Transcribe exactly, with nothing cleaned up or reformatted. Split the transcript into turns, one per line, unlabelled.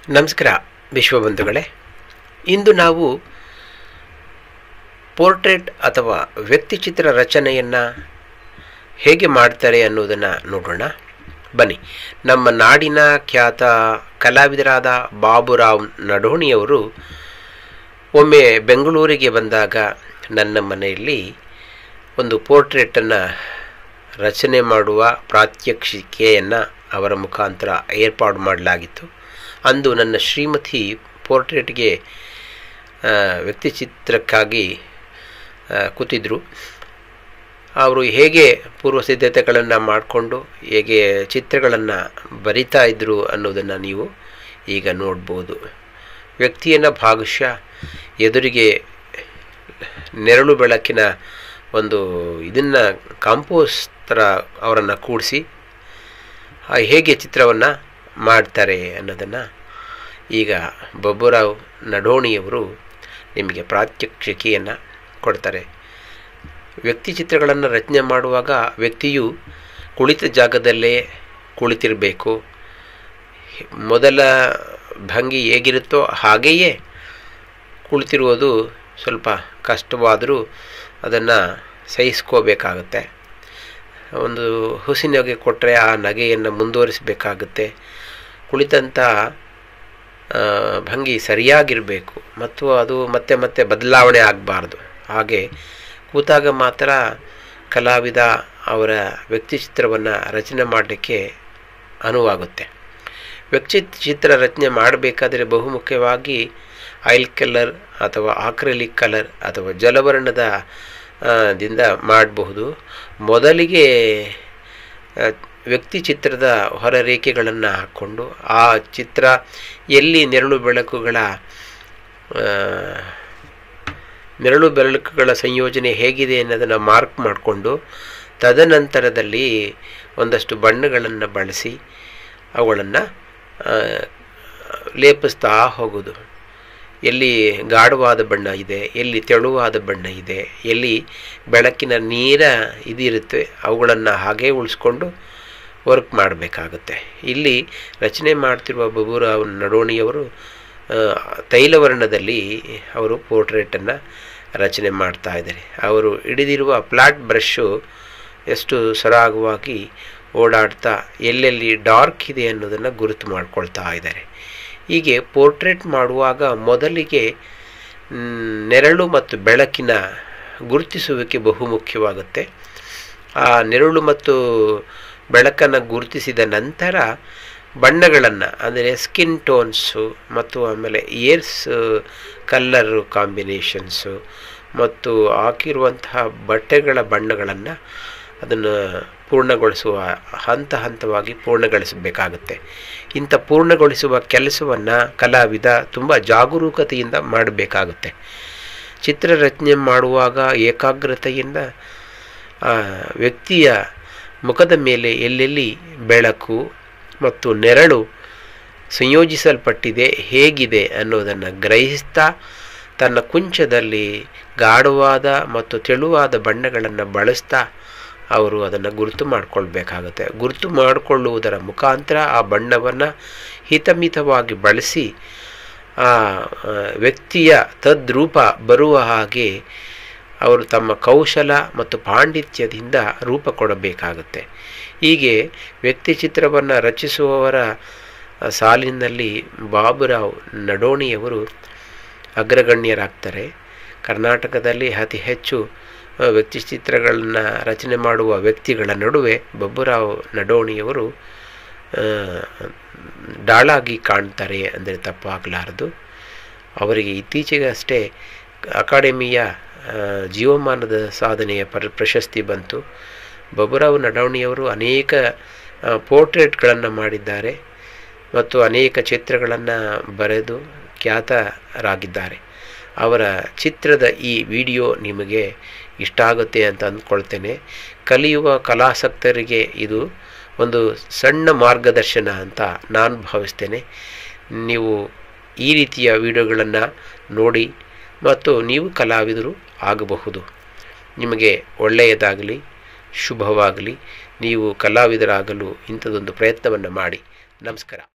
ನಮಸ್ಕಾರ ವಿಶ್ವಬಂಧುಗಳೇ. ಇಂದು ನಾವು ಪೋರ್ಟ್ರೇಟ್ ಅಥವಾ ವ್ಯಕ್ತಿಚಿತ್ರ ರಚನೆಯನ್ನು ಹೇಗೆ ಮಾಡ್ತಾರೆ ಅನ್ನೋದನ್ನು ನೋಡೋಣ ಬನ್ನಿ. ನಮ್ಮ ನಾಡಿನ ಖ್ಯಾತ ಕಲಾವಿದರಾದ ಬಾಬುರಾವ್ ನಡೋಣಿಯವರು ಒಮ್ಮೆ ಬೆಂಗಳೂರಿಗೆ ಬಂದಾಗ ನನ್ನ ಮನೆಯಲ್ಲಿ ಒಂದು ಪೋರ್ಟ್ರೇಟನ್ನು ರಚನೆ ಮಾಡುವ ಪ್ರಾತ್ಯಕ್ಷಿಕೆಯನ್ನು ಅವರ ಮುಖಾಂತರ ಏರ್ಪಾಡು ಮಾಡಲಾಗಿತ್ತು. ಅಂದು ನನ್ನ ಶ್ರೀಮತಿ ಪೋರ್ಟ್ರೇಟ್ಗೆ ವ್ಯಕ್ತಿಚಿತ್ರಕ್ಕಾಗಿ ಕೂತಿದ್ದರು. ಅವರು ಹೇಗೆ ಪೂರ್ವ ಸಿದ್ಧತೆಗಳನ್ನು ಮಾಡಿಕೊಂಡು ಹೇಗೆ ಚಿತ್ರಗಳನ್ನು ಬರಿತಾ ಇದ್ದರು ಅನ್ನೋದನ್ನು ನೀವು ಈಗ ನೋಡ್ಬೋದು. ವ್ಯಕ್ತಿಯನ್ನು ಭಾಗಶಃ ಎದುರಿಗೆ ನೆರಳು ಬೆಳಕಿನ ಒಂದು ಇದನ್ನು ಕಾಂಪೋಸ್ ಥರ ಅವರನ್ನು ಕೂಡಿಸಿ ಹೇಗೆ ಚಿತ್ರವನ್ನು ಮಾಡ್ತಾರೆ ಅನ್ನೋದನ್ನು ಈಗ ಬಾಬುರಾವ್ ನಡೋಣಿಯವರು ನಿಮಗೆ ಪ್ರಾತ್ಯಕ್ಷಿಕೆಯನ್ನು ಕೊಡ್ತಾರೆ. ವ್ಯಕ್ತಿ ಚಿತ್ರಗಳನ್ನು ರಚನೆ ಮಾಡುವಾಗ ವ್ಯಕ್ತಿಯು ಕುಳಿತ ಜಾಗದಲ್ಲೇ ಕುಳಿತಿರಬೇಕು. ಮೊದಲ ಭಂಗಿ ಹೇಗಿರುತ್ತೋ ಹಾಗೆಯೇ ಕುಳಿತಿರುವುದು ಸ್ವಲ್ಪ ಕಷ್ಟವಾದರೂ ಅದನ್ನು ಸಹಿಸ್ಕೋಬೇಕಾಗುತ್ತೆ. ಒಂದು ಹುಸಿ ನಗೆ ಕೊಟ್ಟರೆ ಆ ನಗೆಯನ್ನು ಮುಂದುವರಿಸಬೇಕಾಗುತ್ತೆ. ಕುಳಿತಂಥ ಭಂಗಿ ಸರಿಯಾಗಿರಬೇಕು ಮತ್ತು ಅದು ಮತ್ತೆ ಮತ್ತೆ ಬದಲಾವಣೆ ಆಗಬಾರ್ದು. ಹಾಗೆ ಕೂತಾಗ ಮಾತ್ರ ಕಲಾವಿದ ಅವರ ವ್ಯಕ್ತಿಚಿತ್ರವನ್ನು ರಚನೆ ಮಾಡಲಿಕ್ಕೆ ಅನುವಾಗುತ್ತೆ. ವ್ಯಕ್ತಿ ಚಿತ್ರ ರಚನೆ ಮಾಡಬೇಕಾದರೆ ಬಹುಮುಖ್ಯವಾಗಿ ಆಯಿಲ್ ಕಲರ್ ಅಥವಾ ಆಕ್ರಿಲಿಕ್ ಕಲರ್ ಅಥವಾ ಜಲವರ್ಣದ ದಿಂದ ಮಾಡಬಹುದು. ಮೊದಲಿಗೆ ವ್ಯಕ್ತಿ ಚಿತ್ರದ ಹೊರರೇಖೆಗಳನ್ನು ಹಾಕ್ಕೊಂಡು ಆ ಚಿತ್ರ ಎಲ್ಲಿ ನೆರಳು ಬೆಳಕುಗಳ ನೆರಳು ಬೆಳಕುಗಳ ಸಂಯೋಜನೆ ಹೇಗಿದೆ ಅನ್ನೋದನ್ನು ಮಾರ್ಕ್ ಮಾಡಿಕೊಂಡು ತದನಂತರದಲ್ಲಿ ಒಂದಷ್ಟು ಬಣ್ಣಗಳನ್ನು ಬಳಸಿ ಅವುಗಳನ್ನು ಲೇಪಿಸ್ತಾ ಹೋಗೋದು. ಎಲ್ಲಿ ಗಾಢವಾದ ಬಣ್ಣ ಇದೆ, ಎಲ್ಲಿ ತೆಳುವಾದ ಬಣ್ಣ ಇದೆ, ಎಲ್ಲಿ ಬೆಳಕಿನ ನೀರ ಇದಿರುತ್ತೆ ಅವುಗಳನ್ನು ಹಾಗೇ ಉಳಿಸ್ಕೊಂಡು ವರ್ಕ್ ಮಾಡಬೇಕಾಗುತ್ತೆ. ಇಲ್ಲಿ ರಚನೆ ಮಾಡ್ತಿರುವ ಬಾಬುರಾವ್ ನಡೋಣಿಯವರು ತೈಲವರ್ಣದಲ್ಲಿ ಅವರು ಪೋರ್ಟ್ರೇಟನ್ನು ರಚನೆ ಮಾಡ್ತಾ ಇದ್ದಾರೆ. ಅವರು ಹಿಡಿದಿರುವ ಫ್ಲಾಟ್ ಬ್ರಷು ಎಷ್ಟು ಸರಾಗವಾಗಿ ಓಡಾಡ್ತಾ ಎಲ್ಲೆಲ್ಲಿ ಡಾರ್ಕ್ ಇದೆ ಅನ್ನೋದನ್ನು ಗುರುತು ಮಾಡ್ಕೊಳ್ತಾ ಇದ್ದಾರೆ. ಹೀಗೆ ಪೋರ್ಟ್ರೇಟ್ ಮಾಡುವಾಗ ಮೊದಲಿಗೆ ನೆರಳು ಮತ್ತು ಬೆಳಕಿನ ಗುರುತಿಸುವಿಕೆ ಬಹುಮುಖ್ಯವಾಗುತ್ತೆ. ಆ ನೆರಳು ಮತ್ತು ಬೆಳಕನ್ನು ಗುರುತಿಸಿದ ನಂತರ ಬಣ್ಣಗಳನ್ನು ಅಂದರೆ ಸ್ಕಿನ್ ಟೋನ್ಸು ಮತ್ತು ಆಮೇಲೆ ಏರ್ಸ್ ಕಲ್ಲರು ಕಾಂಬಿನೇಷನ್ಸು ಮತ್ತು ಹಾಕಿರುವಂತಹ ಬಟ್ಟೆಗಳ ಬಣ್ಣಗಳನ್ನು ಅದನ್ನು ಪೂರ್ಣಗೊಳಿಸುವ ಹಂತ ಹಂತವಾಗಿ ಪೂರ್ಣಗೊಳಿಸಬೇಕಾಗುತ್ತೆ. ಇಂಥ ಪೂರ್ಣಗೊಳಿಸುವ ಕೆಲಸವನ್ನು ಕಲಾವಿದ ತುಂಬ ಜಾಗರೂಕತೆಯಿಂದ ಮಾಡಬೇಕಾಗುತ್ತೆ. ಚಿತ್ರರಚನೆ ಮಾಡುವಾಗ ಏಕಾಗ್ರತೆಯಿಂದ ವ್ಯಕ್ತಿಯ ಮುಖದ ಮೇಲೆ ಎಲ್ಲೆಲ್ಲಿ ಬೆಳಕು ಮತ್ತು ನೆರಳು ಸಂಯೋಜಿಸಲ್ಪಟ್ಟಿದೆ ಹೇಗಿದೆ ಅನ್ನೋದನ್ನು ಗ್ರಹಿಸ್ತಾ ತನ್ನ ಕುಂಚದಲ್ಲಿ ಗಾಢವಾದ ಮತ್ತು ತೆಳುವಾದ ಬಣ್ಣಗಳನ್ನು ಬಳಸ್ತಾ ಅವರು ಅದನ್ನು ಗುರುತು ಮಾಡಿಕೊಳ್ಬೇಕಾಗುತ್ತೆ. ಗುರುತು ಮಾಡಿಕೊಳ್ಳುವುದರ ಮುಖಾಂತರ ಆ ಬಣ್ಣವನ್ನು ಹಿತಮಿತವಾಗಿ ಬಳಸಿ ಆ ವ್ಯಕ್ತಿಯ ತದ್ರೂಪ ಬರುವ ಹಾಗೆ ಅವರು ತಮ್ಮ ಕೌಶಲ ಮತ್ತು ಪಾಂಡಿತ್ಯದಿಂದ ರೂಪ ಕೊಡಬೇಕಾಗುತ್ತೆ. ಹೀಗೆ ವ್ಯಕ್ತಿಚಿತ್ರವನ್ನು ರಚಿಸುವವರ ಸಾಲಿನಲ್ಲಿ ಬಾಬುರಾವ್ ನಡೋಣಿಯವರು ಅಗ್ರಗಣ್ಯರಾಗ್ತಾರೆ. ಕರ್ನಾಟಕದಲ್ಲಿ ಅತಿ ಹೆಚ್ಚು ವ್ಯಕ್ತಿಚಿತ್ರಗಳನ್ನು ರಚನೆ ಮಾಡುವ ವ್ಯಕ್ತಿಗಳ ನಡುವೆ ಬಾಬುರಾವ್ ನಡೋಣಿಯವರು ಡಾಳಾಗಿ ಕಾಣ್ತಾರೆ ಅಂದರೆ ತಪ್ಪಾಗಲಾರದು. ಅವರಿಗೆ ಇತ್ತೀಚೆಗೆ ಅಷ್ಟೇ ಅಕಾಡೆಮಿಯ ಜೀವಮಾನದ ಸಾಧನೆಯ ಪರ ಪ್ರಶಸ್ತಿ ಬಂತು. ಬಾಬುರಾವ್ ನಡೋಣಿಯವರು ಅನೇಕ ಪೋರ್ಟ್ರೇಟ್ಗಳನ್ನು ಮಾಡಿದ್ದಾರೆ ಮತ್ತು ಅನೇಕ ಚಿತ್ರಗಳನ್ನು ಬರೆದು ಖ್ಯಾತರಾಗಿದ್ದಾರೆ. ಅವರ ಚಿತ್ರದ ಈ ವಿಡಿಯೋ ನಿಮಗೆ ಇಷ್ಟ ಆಗುತ್ತೆ ಅಂತ ಅಂದ್ಕೊಳ್ತೇನೆ. ಕಲಿಯುವ ಕಲಾಸಕ್ತರಿಗೆ ಇದು ಒಂದು ಸಣ್ಣ ಮಾರ್ಗದರ್ಶನ ಅಂತ ನಾನು ಭಾವಿಸ್ತೇನೆ. ನೀವು ಈ ರೀತಿಯ ವಿಡಿಯೋಗಳನ್ನು ನೋಡಿ ಮತ್ತು ನೀವು ಕಲಾವಿದರು ಆಗಬಹುದು. ನಿಮಗೆ ಒಳ್ಳೆಯದಾಗಲಿ, ಶುಭವಾಗಲಿ. ನೀವು ಕಲಾವಿದರಾಗಲು ಇಂಥದ್ದೊಂದು ಪ್ರಯತ್ನವನ್ನು ಮಾಡಿ. ನಮಸ್ಕಾರ.